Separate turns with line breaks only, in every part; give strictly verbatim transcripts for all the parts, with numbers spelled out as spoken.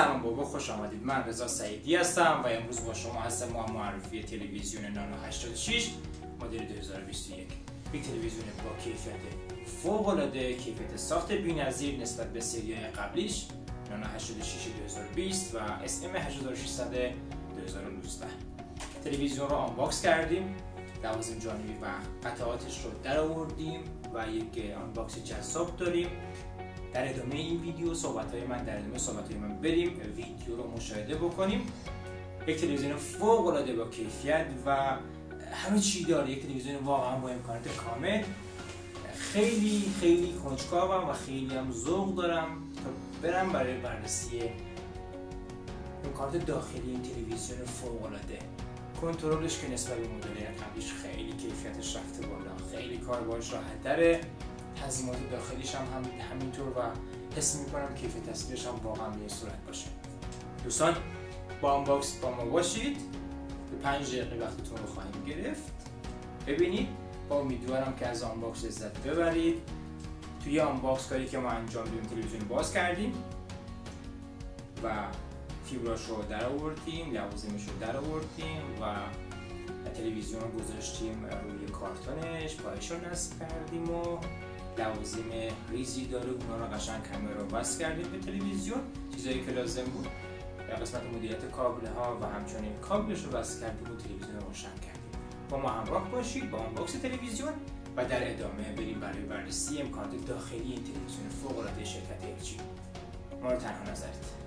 سلام بابا، خوش آمدید. من رضا سعیدی هستم و امروز با شما هستم با معرفی تلویزیون نانو هشتاد و شش مدل دو هزار و بیست و یک. یک تلویزیون با کیفیت فوق العاده، کیفیت ساخت بی‌نظیر نسبت به سری‌های قبلیش نانو هشتاد و شش دو هزار و بیست و اس ام هشتاد و ششصد دو هزار و نوزده. تلویزیون رو آنباکس کردیم، لوازم جانبی و قطعاتش رو در آوردیم و یک آنباکس جذاب داریم. در ادامه این ویدیو صحبت‌های من در ادامه صحبت‌های من بریم ویدیو رو مشاهده بکنیم. یک تلویزیون فوق‌العاده با کیفیت و همه چی داره. یک تلویزیون واقعا با امکانات کامل. خیلی خیلی کنجکاوم و خیلی هم ذوق دارم تا برم برای بررسی امکانات داخلی این تلویزیون فوق‌العاده. کنترلش که نسبت به مدل قبلیش خیلی کیفیتش رفته بالا، خیلی کار باهاش راحت‌تره. تنظیمات داخلیش هم, هم همینطور و حس می‌کنم کیفیت تصویرش هم واقعا به این صورت باشه. دوستان با آنباکس با ما باشید، به پنج دقیقه وقتتون رو خواهیم گرفت. ببینید، با امیدوارم که از آنباکس لذت ببرید. توی آنباکس کاری که ما انجام دادیم تلویزیون باز کردیم و فیبراش رو در آوردیم، لوازمش رو در آوردیم و تلویزیون رو گذاشتیم روی کارتونش، پایش رو نصب کردیم و لوازم ریزی داره، اونا رو قشنگ کامera رو وصل کردیم به تلویزیون. چیزایی که لازم بود در قسمت مدیریت کابل ها و همچنین کابلش رو وصل کردیم و تلویزیون رو روشن کردیم. با ما همراه باشید با آنباکس تلویزیون و در ادامه بریم برای بررسی امکانات داخلی این تلویزیون فوق العاده شرکت ال جی. ما رو تنها نذارید.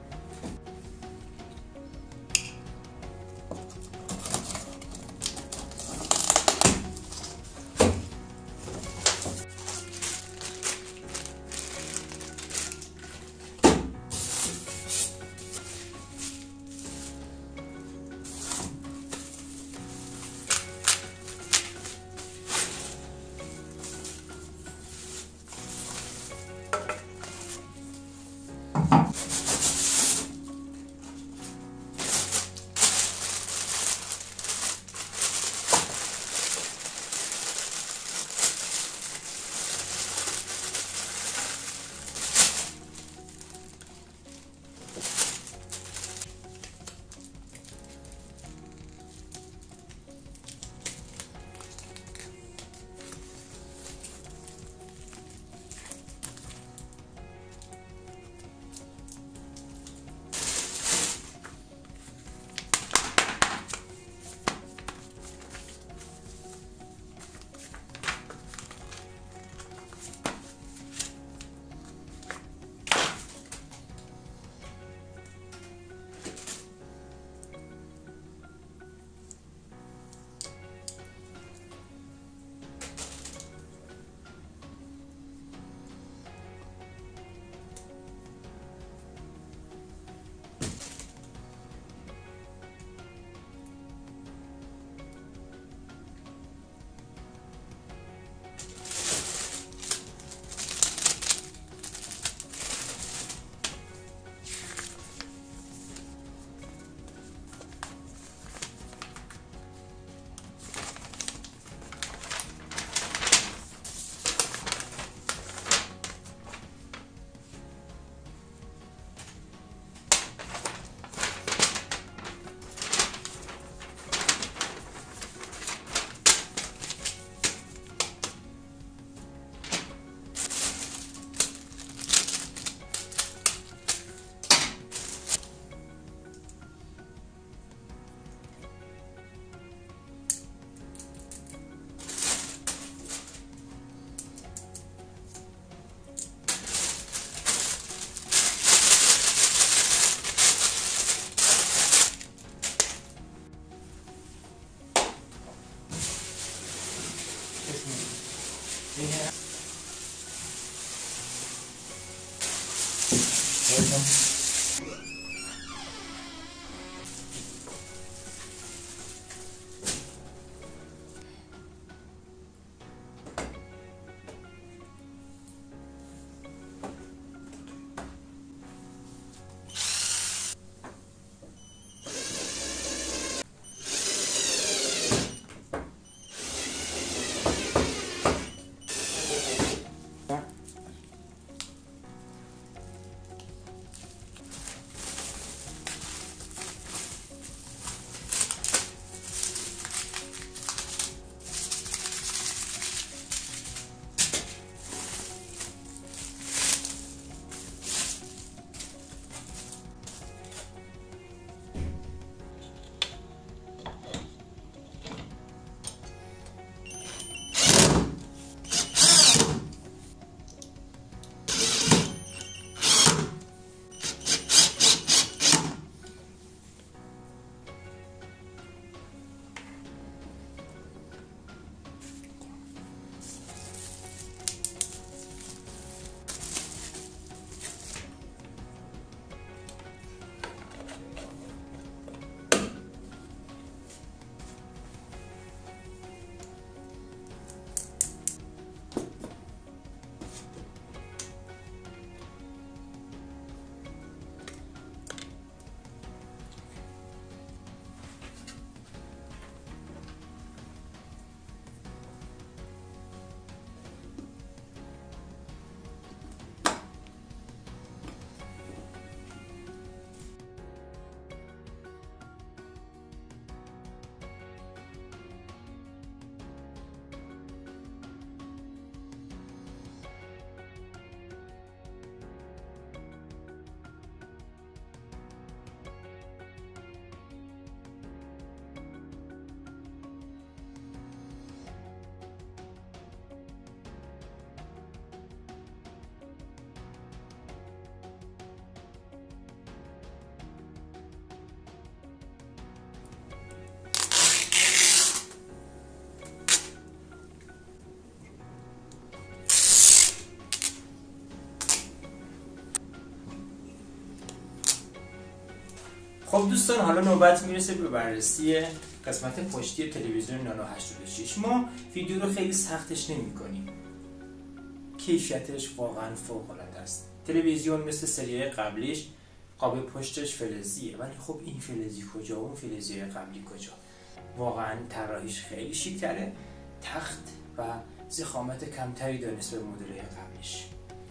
خب دوستان، حالا نوبت میرسه به بررسی قسمت پشتی تلویزیون نانو هشتاد و شش. ما ویدیو رو خیلی سختش نمی کنیم، کیفیتش واقعا فوق العاده است. تلویزیون مثل سری‌های قبلیش قاب پشتش فلزیه، ولی خب این فلزی کجا، اون فلزی قبلی کجا. واقعا طراحیش خیلی شیک تره، تخت و ضخامت کمتری داره نسبت به مدل‌های قبلیش.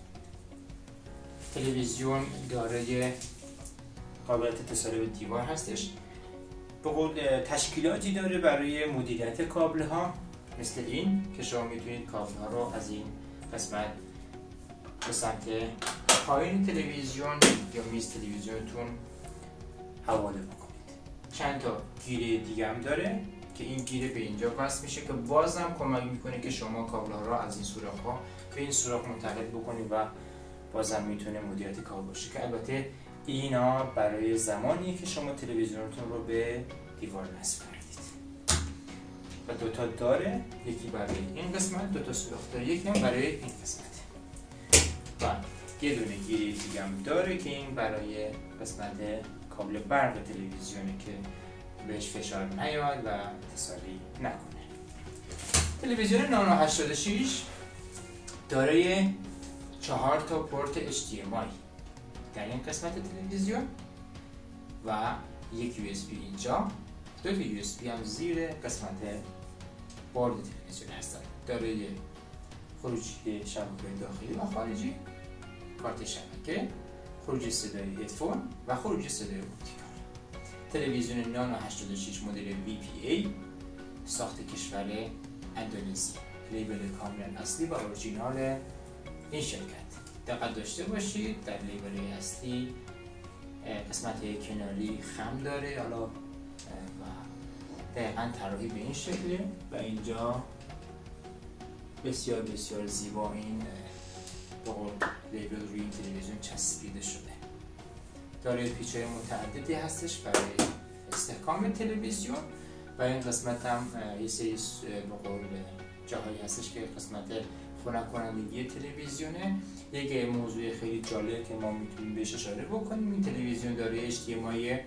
تلویزیون دارای قابلیت اتصال به دیوار هستش. به قول تشکیلاتی داره برای مدیریت کابل ها، مثل این که شما میتونید کابل ها رو از این قسمت به سمت پایین تلویزیون یا میز تلویزیونتون حواله بکنید. چند تا گیره دیگه هم داره که این گیره به اینجا وصل میشه که بازم کمک میکنه که شما کابل ها رو از این سوراخ ها به این سوراخ منتقل بکنید و بازم میتونه مدیریت کابل باشه، که البته اینا برای زمانی که شما تلویزیونتون رو به دیوار نصب کردید. و دوتا داره، یکی برای این قسمت، دوتا سوراخ داره، یکی هم برای این قسمت و یه دونه گیره دیگه هم داره که این برای قسمت کابل برق تلویزیونه که بهش فشار نیاد و اتصالی نکنه. تلویزیون نانو هشتاد و شش دارای چهار تا پورت اچ دی ام آی در این قسمت تلویزیون و یک یو اس بی اینجا، دو تا یو اس بی هم زیر قسمت بورد تلویزیون هستن. دارای خروجی شبکه داخلی و خارجی، کارت شبکه، خروجی صدای هدفون و خروجی صدای اپتیکال. تلویزیون نانو هشتاد و شش مدل وی پی ای، ساخت کشور اندونزی، لیبل کاملا اصلی و اورجینال این شرکت. دقت داشته باشید در لیبل اصلی قسمت کناری خم داره، حالا و دقیقا طراحی به این شکله و اینجا بسیار بسیار زیبا این لیبل روی این تلویزیون چسبیده شده. داره پیچ‌های متعددی هستش برای استحکام تلویزیون و این قسمت هم یه سری به قول جاهایی هستش که قسمت خنک کنندگی تلویزیونه. یک موضوع خیلی جالب که ما میتونیم بهش اشاره بکنیم، این تلویزیون داره اچ دی ام آی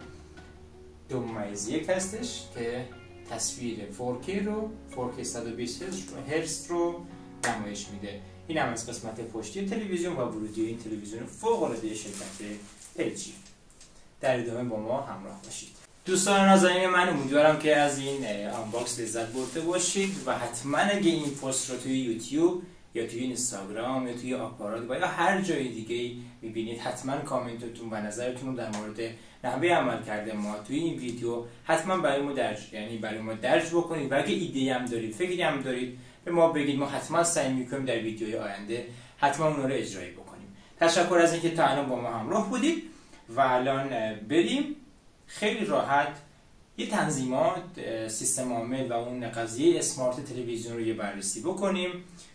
دو ممیز یک هستش که تصویر فور کی رو فور کی صد و بیست هرتز رو نمایش میده. این هم از قسمت پشتی تلویزیون و ورودی این تلویزیون فوق العاده شرکت ال جی. در ادامه با ما همراه باشید. دوستان نازنین من، امیدوارم که از این آنباکس لذت برده باشید و حتما اگه این پست رو توی یوتیوب یا توی اینستاگرام یا توی آپارات و یا هر جای دیگه میبینید، حتما کامنتتون و نظرتون رو در مورد نحوه عمل کرده ما توی این ویدیو حتما برای ما درج یعنی برای ما درج بکنید و اگه ایده هم دارید، فکری هم دارید، به ما بگید. ما حتما سعی میکنیم در ویدیوهای آینده حتما اون رو اجرایی بکنیم. تشکر از اینکه تا الان با ما همراه بودید و الان بریم خیلی راحت یه تنظیمات، سیستم عامل و اون قضیه اسمارت تلویزیون رو یه بررسی بکنیم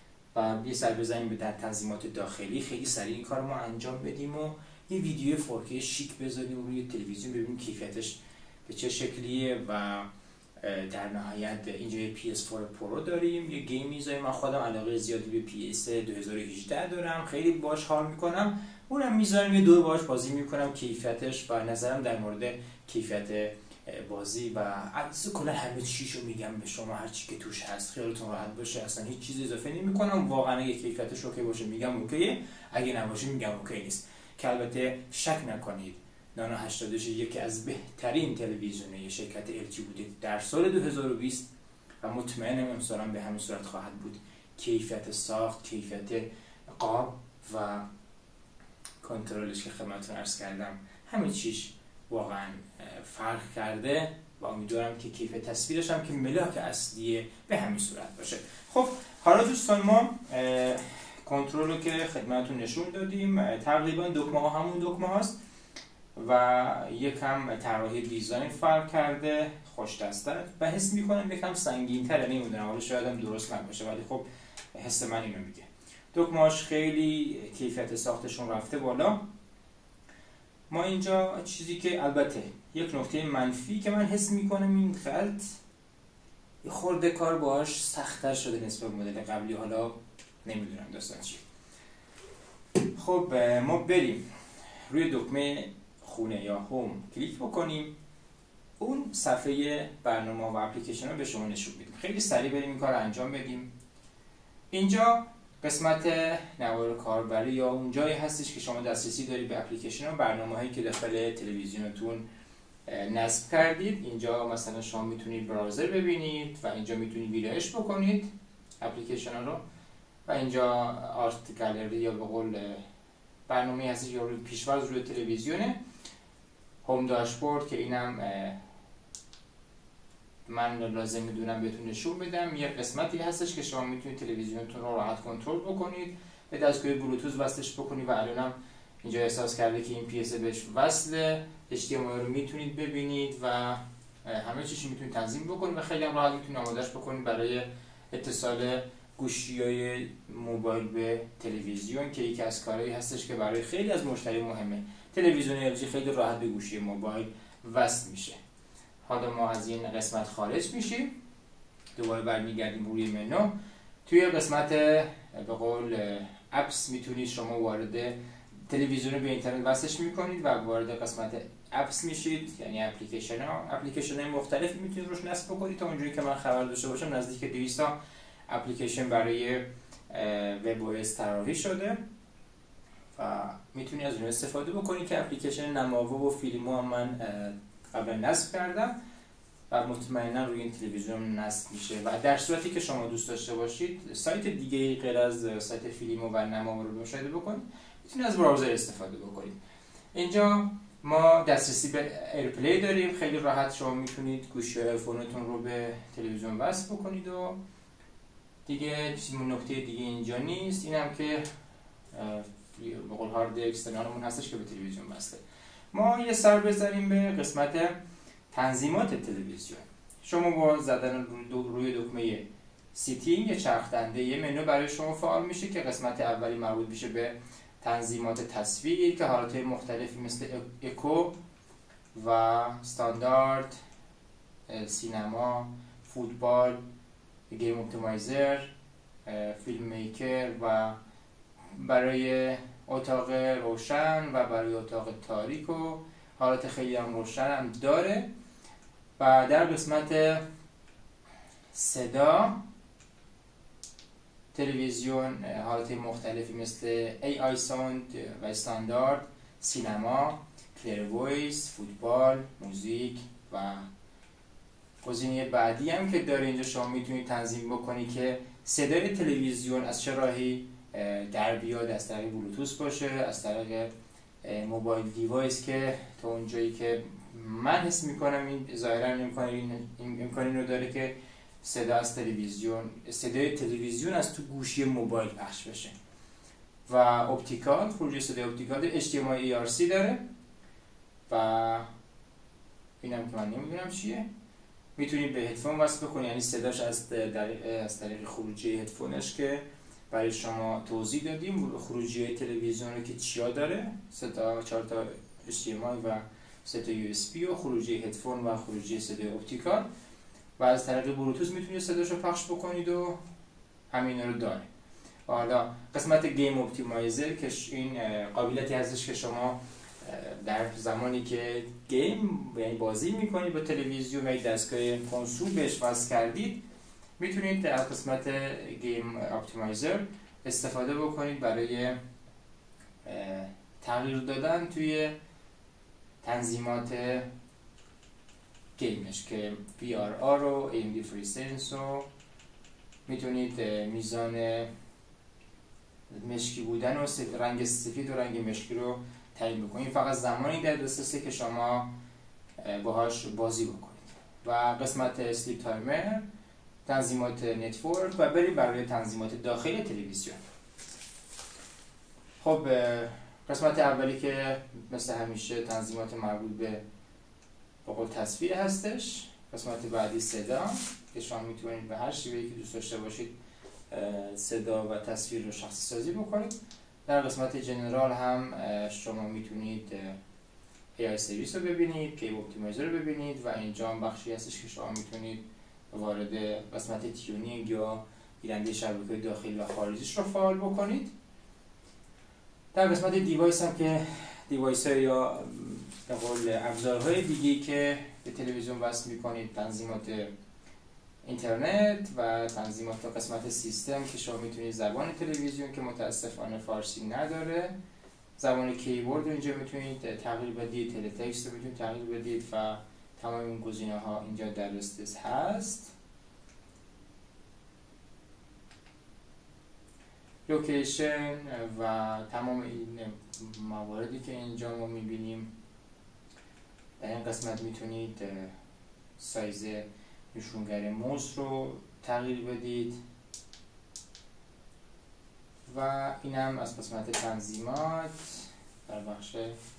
و یه سر بزنیم به در تنظیمات داخلی. خیلی سریع این کار ما انجام بدیم و یه ویدیو فور کی شیک بذاریم روی تلویزیون، ببینیم کیفیتش به چه شکلیه و در نهایت اینجا یه پی اس فور پرو داریم، یه گیم میذاریم. من خودم علاقه زیادی به پی اس دو هزار و هجده دارم، خیلی باهاش حال میکنم، اونم میذارم یه دور باهاش بازی میکنم. کیفیتش و نظرم در مورد کیفیت بازی و عکس کلا همه چیشو میگم به شما، هر چی که توش هست خیالتون راحت باشه، اصلا هیچ چیزی اضافه نمیکنم. واقعا اگه کیفیتش اوکی باشه میگم اوکیه، اگه نباشه میگم اوکی نیست. که البته شک نکنید نانو هشتاد و شش یکی از بهترین تلویزیون‌های شرکت ال جی بوده در سال دو هزار و بیست و مطمئنم امسال هم به همین صورت خواهد بود. کیفیت ساخت، کیفیت قاب و کنترلش که خدمتتون عرض کردم، همه چیش واقعا فرق کرده و امیدوارم که کیفیت تصویرش هم که ملاک اصلیه به همین صورت باشه. خب حالا دوستان، ما کنترل رو که خدمتتون نشون دادیم، تقریبا دکمه ها همون دکمه هاست و یکم طراحی دیزاین فرق کرده، خوش دسته و حس میکنم یکم سنگین تره، نمیدونم حالا شاید هم درست نباشه ولی خب حس من اینو میگه. دکمه‌هاش خیلی کیفیت ساختشون رفته بالا. ما اینجا چیزی که البته یک نکته منفی که من حس میکنم این خط یه خورده کار باهاش سخت‌تر شده نسبت به مدل قبلی، حالا نمیدونم داستان چیه. خب ما بریم روی دکمه خونه یا هوم کلیک بکنیم، اون صفحه برنامه و اپلیکیشن رو به شما نشون میدیم. خیلی سریع بریم این کار رو انجام بدیم. اینجا قسمت نوار کاربری یا اون جایی هستش که شما دسترسی دارید به اپلیکیشن و برنامه‌هایی که داخل تلویزیونتون نصب کردید. اینجا مثلا شما میتونید براوزر ببینید و اینجا میتونید ویرایش بکنید اپلیکیشن ها رو، و اینجا آرت گالری یا به قول برنامه‌ای هستش یا روی پیش‌فرض روی تلویزیونه. هوم داشبورد که اینم من لازم میدونم بهتون نشون بدم، یه قسمتی هستش که شما میتونید تلویزیونتون رو راحت کنترل بکنید، به دستگاه بلوتوث وصلش بکنید و الانم اینجا احساس کرده که این پی اس بهش وصله. اچ دی ام آی رو میتونید ببینید و همه چیزی میتونید تنظیم بکنید و خیلی هم راحت میتونید آمادهش بکنید برای اتصال گوشی‌های موبایل به تلویزیون، که یکی از کارهایی هستش که برای خیلی از مشتری مهمه. تلویزیون ال جی خیلی راحت به گوشی موبایل وصل میشه. حالا ما از این قسمت خارج میشیم، دوباره برمیگردیم روی منو. توی قسمت به قول اپس میتونید شما وارد تلویزیون رو به اینترنت وصلش میکنید و وارد قسمت اپس میشید، یعنی اپلیکیشن ها. اپلیکیشن های مختلفی میتونید روش نصب بکنید. تا اونجایی که من خبر داشته باشم نزدیک دویست تا اپلیکیشن برای وب او اس طراحی شده و میتونید از اون استفاده بکنید که اپلیکیشن نماوا و فیلمو هم من قبلا نصب کردم و مطمئنا روی این تلویزیون نصب میشه. و در صورتی که شما دوست داشته باشید سایت دیگه غیر از سایت فیلمو و نماوا رو مشاهده بکنید، میتونید از براوزر استفاده بکنید. اینجا ما دسترسی به ایرپلی داریم، خیلی راحت شما میتونید گوشی آیفونتون رو به تلویزیون وصل بکنید و دیگه چیزی نکته دیگه اینجا نیست. اینم که به قول هارد اکسترنالمون هستش که به تلویزیون وصله. ما یه سر بزنیم به قسمت تنظیمات تلویزیون. شما با زدن روی دکمه سیتینگ یه چرخدنده یه منو برای شما فعال میشه که قسمت اولی مربوط میشه به تنظیمات تصویر که حالتهای مختلفی مثل اکو و استاندارد، سینما، فوتبال، گیم اپتیمایزر، فیلم میکر و برای اتاق روشن و برای اتاق تاریک و حالت خیلی هم روشن هم داره. و در قسمت صدا تلویزیون حالت مختلفی مثل ای آی ساوند و استاندارد، سینما، کلیر وایس، فوتبال، موزیک و گزینه بعدی هم که داره اینجا شما میتونید تنظیم بکنی که صدای تلویزیون از چه راهی در بیاد، از طریق بلوتوث باشه، از طریق موبایل دیوایس که تا اونجایی که من حس میکنم این ظاهرا امکان این امکانی رو داره که صدا از تلویزیون صدای تلویزیون از تو گوشی موبایل پخش بشه. و اپتیکال، خروجی صدای اپتیکال اچ دی ام آی ای آر سی داره و اینم که من نمیدونم چیه. میتونید به هدفون وصل بکنید، یعنی صداش از از طریق خروجی هدفونش که برای شما توضیح دادیم خروجی تلویزیون رو که چیا داره، سه تا چهار تا اچ دی ام آی و سه تا یو اس بی و خروجی هدفون و خروجی صدای اپتیکال و از طریق بلوتوث میتونید صداش رو پخش بکنید و همین رو داره. و حالا قسمت گیم اپتیمایزر که این قابلیتی هستش که شما در زمانی که گیم یعنی بازی میکنید با تلویزیون و دستگاه کنسول بهش وصل کردید میتونید در قسمت گیم اپتیمایزر استفاده بکنید برای تغییر دادن توی تنظیمات گیمش که وی آر آر و ای ام دی FreeSense و میتونید میزان مشکی بودن و رنگ سفید و رنگ مشکی رو تعیین بکنید. فقط زمانی در دسترسه که شما باهاش بازی بکنید. و قسمت اسلیپ تایمر، تنظیمات نتورک و بریم برای تنظیمات داخل تلویزیون. خب قسمت اولی که مثل همیشه تنظیمات مربوط به بقول تصویر هستش. قسمت بعدی صدا که شما میتونید به هر شیوهی که دوست داشته باشید صدا و تصویر رو شخصی سازی بکنید. در قسمت جنرال هم شما میتونید ای آی سرویس رو ببینید، کیب اپتیمایزر رو ببینید و اینجا هم بخشی هستش که شما میتونید وارد قسمت تیونینگ یا گیرنده شبکه داخلی و خارجیش رو فعال بکنید. در قسمت دیوایس هم که دیوایس ها یا به قول ابزارهای دیگه که به تلویزیون وصل میکنید، تنظیمات اینترنت و تنظیمات قسمت سیستم که شما میتونید زبان تلویزیون که متاسفانه فارسی نداره، زبان کیبورد اینجا میتونید تغییر بدید، تلتکست رو میتونید تغییر بدید و تمام این گزینه ها اینجا در دسترس هست. لوکیشن و تمام این مواردی که اینجا ما میبینیم. در این قسمت میتونید سایز نشونگر موز رو تغییر بدید و این هم از قسمت تنظیمات در بخش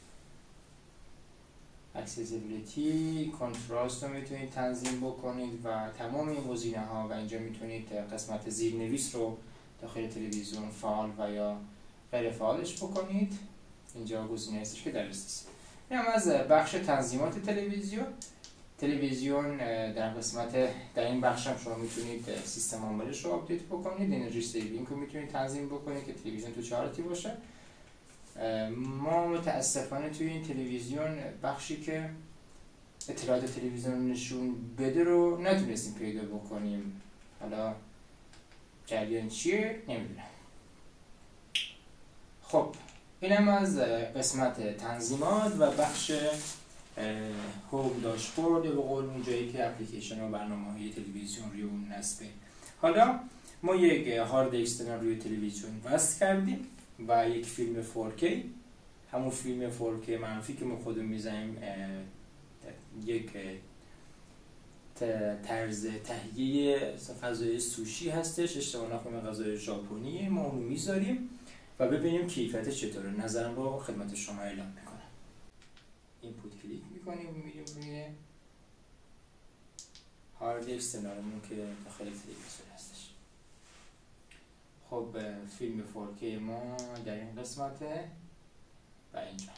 اکسسیبیلیتی، کنتراست رو میتونید تنظیم بکنید و تمام این گزینه ها و اینجا میتونید قسمت زیرنویس رو داخل تلویزیون فعال و یا غیر فعالش بکنید. اینجا گزینه هستش که در دسترس. این هم از بخش تنظیمات تلویزیون. تلویزیون در قسمت در این بخش هم شما میتونید سیستم عاملش رو آپدیت بکنید، انرژی سیوینگ رو میتونید تنظیم بکنید که تلویزیون تو چارتی باشه. ما متاسفانه توی این تلویزیون بخشی که اطلاعات تلویزیون نشون بده رو نتونستیم پیدا بکنیم. حالا جریان چیه نمیدونم. خب اینم از قسمت تنظیمات و بخش هوم داشبورد یا به قول اون جایی که اپلیکیشن و برنامه‌های تلویزیون روی اون نصبه. حالا ما یک هارد اکسترنال روی تلویزیون وصل کردیم و یک فیلم فور کی، همون فیلم فور کی منفی که ما خودمون می‌زنیم، یک طرز تهیه غذای سوشی هستش، اشتباه نکنم غذای ژاپنی، ما اونو میذاریم و ببینیم کیفیتش چطوره. نظرم رو خدمت شما اعلام میکنم. اینپوت کلیک میکنیم میریم روی هارد اکسترنالمون که داخل تلویزیون هستش. خب فیلم فور کی ما در این قسمته و اینجا.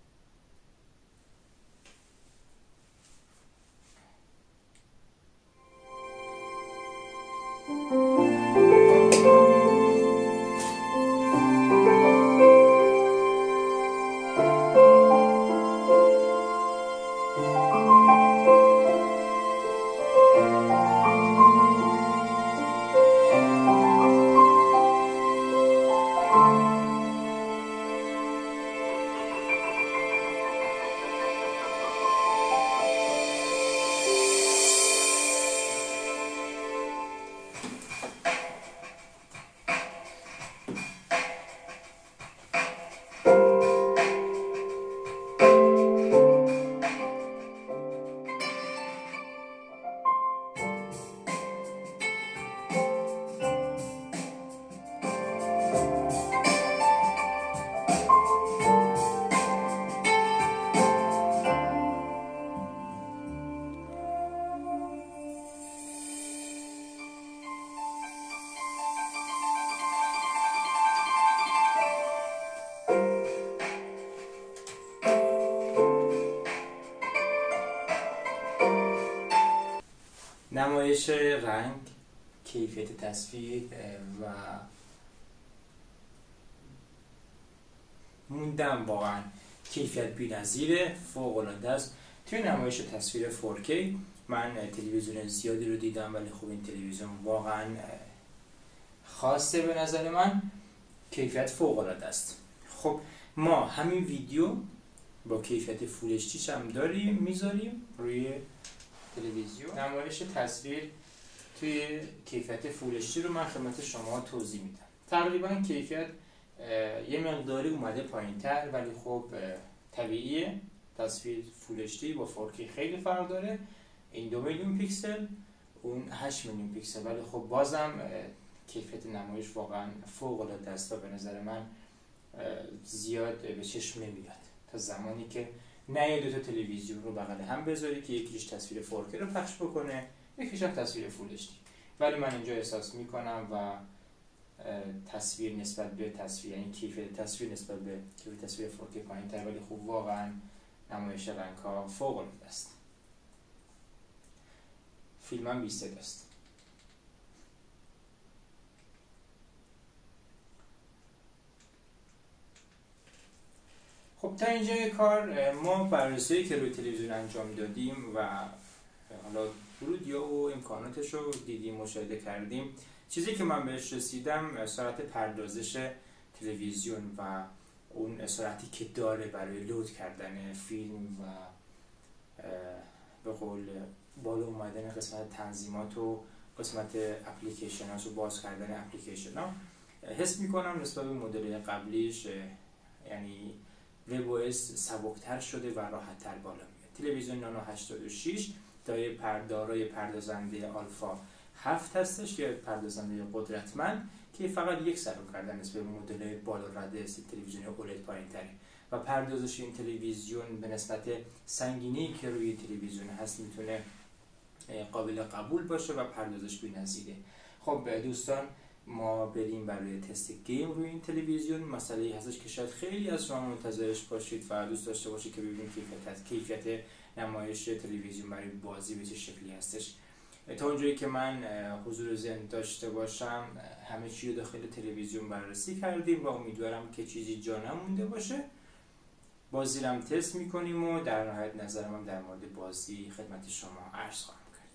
نمایش رنگ، کیفیت تصویر و موندم واقعا کیفیت بی‌نظیره، فوق العاده است. توی نمایش تصویر فور کی من تلویزیون زیادی رو دیدم ولی خب این تلویزیون واقعا خاصه به نظر من، کیفیت فوق العاده است. خب ما همین ویدیو با کیفیت فول اچ دی هم داریم میذاریم روی تلویزیون. نمایش تصویر توی کیفیت فول اچ دی رو من خدمت شما توضیح میدم. تقریبا کیفیت یه مقداری اومده پایین‌تر ولی خب طبیعیه، تصویر فول اچ دی با فور کی خیلی فرق داره. این دو میلیون پیکسل، اون هشت میلیون پیکسل، ولی خب بازم کیفیت نمایش واقعا فوق العاده است و به نظر من زیاد به چشم نمیاد تا زمانی که نه دو تا تلویزیون رو بغل هم بذاری که یکیش تصویر فور کی رو پخش بکنه یکیش هم تصویر فول اچ دی. ولی من اینجا احساس میکنم و تصویر نسبت به تصویر، یعنی کیفیت تصویر نسبت به کیفیت تصویر فور کی پایین‌تر، ولی خب واقعا نمایش رنگ‌ها فوق العاده است. فیلم هم بیست است. خب تا اینجای کار ما بررسی که روی تلویزیون انجام دادیم و حالا ورودیا و امکاناتش رو دیدیم، مشاهده کردیم. چیزی که من بهش رسیدم سرعت پردازش تلویزیون و اون سرعتی که داره برای لود کردن فیلم و به قول بالا اومدن قسمت تنظیمات و قسمت اپلیکیشن ها و باز کردن اپلیکیشن ها، حس میکنم نسبت به مدل قبلیش یعنی وب او اس سبکتر شده و راحت تر بالا میاد. تلویزیون نانو هشتاد و شش دارای پردارای پردازنده آلفا هفت هستش که پردازنده قدرتمند که فقط یک سرو کردن نسبت به مدل بالا رده تلویزیون اولد پایین تره و پردازش این تلویزیون به نسبت سنگینی که روی تلویزیون هست میتونه قابل قبول باشه و پردازش بی‌نظیره. خب دوستان، ما بریم برای تست گیم روی این تلویزیون. مسئله هستش که شاید خیلی از شما منتظرش باشید و دوست داشته باشید که ببینید کیفیت کیفیت نمایش تلویزیون برای بازی به چه شکلی هستش. تا اونجایی که من حضور ذهن داشته باشم همه چی رو داخل تلویزیون بررسی کردیم و امیدوارم که چیزی جا نمونده باشه. بازی رو هم تست میکنیم و در نهایت نظرم هم در مورد بازی خدمت شما عرض خواهم کرد.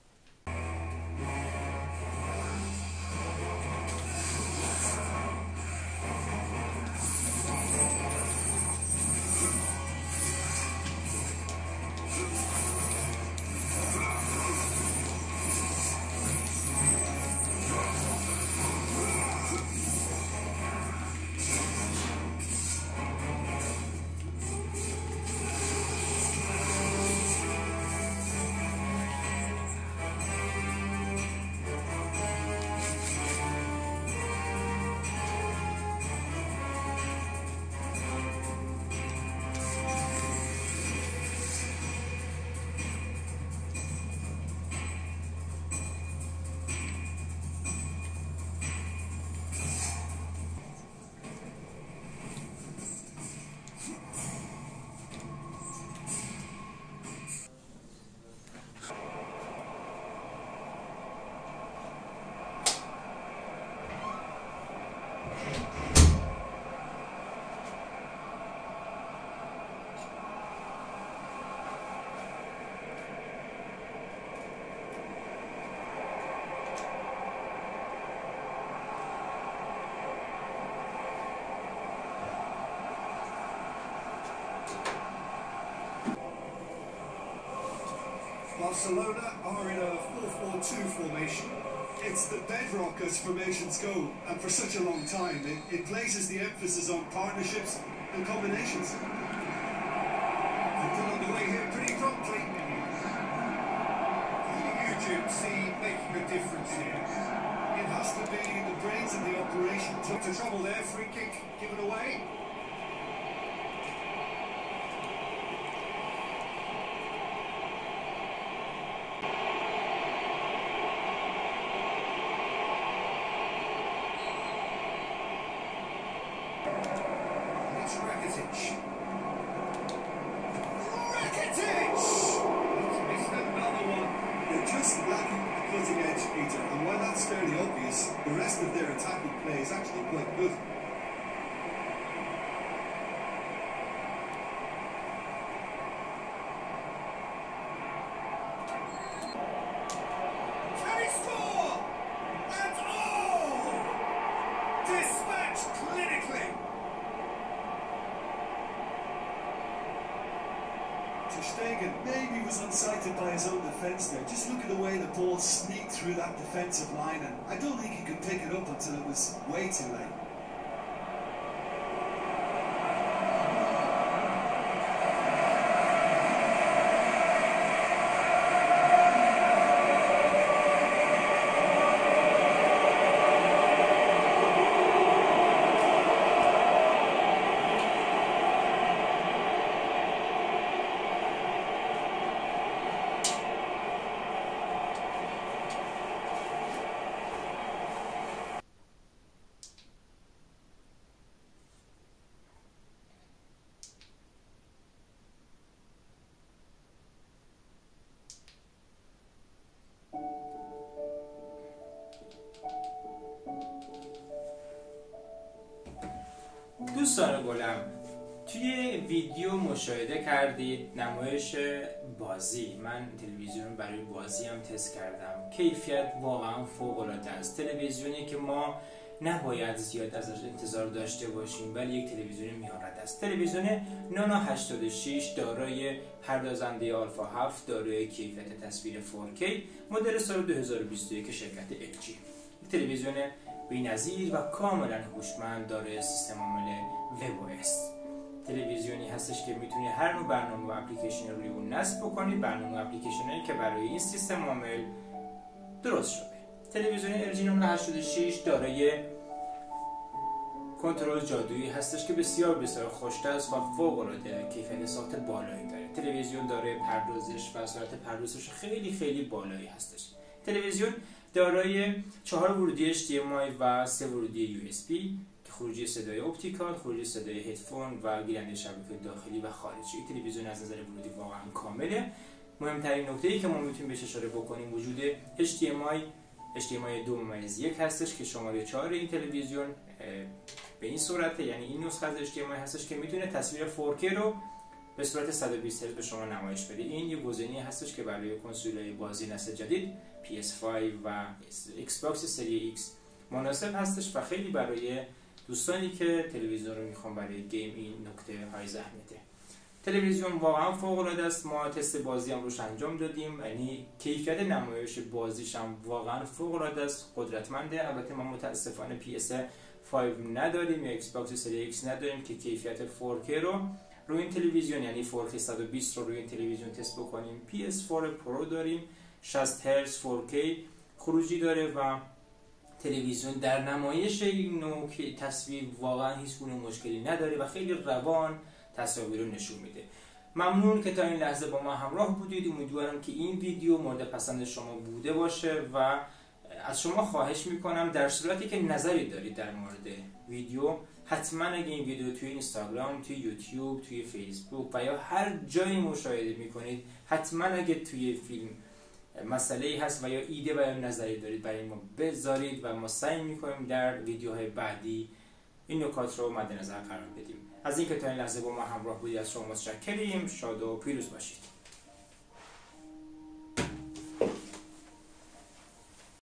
Barcelona are in a four four two formation. It's the bedrock as formations go, and for such a long time, it, it places the emphasis on partnerships and combinations. They put on the way here pretty promptly. Who do you two see making a difference here? It has to be the brains of the operation. Took the trouble there, free kick given away. Rakitic! Rakitic! He's missed another one. They're just lacking the cutting edge, Peter, and while that's fairly obvious, the rest of their attacking play is actually quite good. Can he score? And oh! Dispatched clinically! Ter Stegen maybe was unsighted by his own defence there. Just look at the way the ball sneaked through that defensive line, and I don't think he could pick it up until it was way too late.
دوستان گلم، توی ویدیو مشاهده کردید نمایش بازی. من تلویزیون برای بازی هم تست کردم. کیفیت واقعا فوق العاده است. تلویزیونی که ما نباید زیاد ازش انتظار داشته باشیم، ولی یک تلویزیون میانرده است. تلویزیون نانو هشتاد و شش دارای پردازنده آلفا هفت، دارای کیفیت تصویر فور کی، مدل سال دو هزار و بیست و یک شرکت ال جی. تلویزیون بی‌نظیر و کاملا هوشمند، دارای سیستم عامل وب او اس. تلویزیونی هستش که میتونی هر نوع برنامه و اپلیکیشن روی اون نصب بکنید، برنامه و اپلیکیشنایی که برای این سیستم عامل درست شده. تلویزیون ال جی نانو هشتاد و شش دارای کنترل جادویی هستش که بسیار بسیار خوش‌طبع و فوق العاده کیفیت ساخت بالایی داره. تلویزیون دارای پردازش و سرعت پردازش خیلی خیلی بالایی هستش. تلویزیون دارای چهار ورودی اچ دی ام آی و سه ورودی یو اس بی که خروجی صدای اپتیکال، خروجی صدای هدفون و گیرنده شبکه داخلی و خارجی. تلویزیون از نظر ورودی واقعا کامله. مهمترین نکته‌ای که ما میتونیم بهش اشاره بکنیم وجود اچ دی ام آی اچ دی ام آی دو ممیز یک هستش که شماره چهار این تلویزیون به این صورته، یعنی این نسخه از اچ دی ام آی هستش که میتونه تصویر فور کی رو به صورت صد و بیست هرتز به شما نمایش بده. این یه گزینه هستش که برای کنسول‌های بازی نسل جدید پی اس پنج و ایکس باکس سری ایکس مناسب هستش و خیلی برای دوستانی که تلویزیون رو میخوان برای گیم این نکته های اهمیته. تلویزیون واقعا فوق العاده است. ما تست بازی هم روش انجام دادیم، یعنی کیفیت نمایش بازیش هم واقعا فوق العاده است، قدرتمنده. البته ما متاسفانه پی اس پنج نداریم یا ایکس باکس سری ایکس نداریم که کیفیت فور کی رو روی این تلویزیون، یعنی فور کی صد و بیست رو روی این تلویزیون تست بکنیم. پی اس چهار پرو داریم، شصت هرتز فور کی خروجی داره و تلویزیون در نمایش این نوع تصویر واقعا هیچ گونه مشکلی نداره و خیلی روان تصاویر رو نشون میده. ممنون که تا این لحظه با ما همراه بودید. امیدوارم که این ویدیو مورد پسند شما بوده باشه و از شما خواهش میکنم در صورتی که نظری دارید در مورد ویدیو، حتما اگه این ویدیو توی اینستاگرام، توی یوتیوب، توی فیسبوک و یا هر جایی مشاهده میکنید، حتما اگه توی فیلم مسئله‌ای هست و یا ایده و یا نظری دارید برای ما بذارید و ما سعی میکنیم در ویدیوهای بعدی این نکات رو مد نظر قرار بدیم. از اینکه تا این لحظه با ما همراه بودید از شما متشکریم. شاد و پیروز باشید.